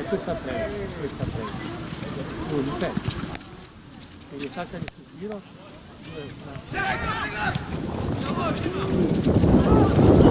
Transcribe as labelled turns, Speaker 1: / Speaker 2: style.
Speaker 1: questa presa. Te. E le saccano sul giro, dove sta?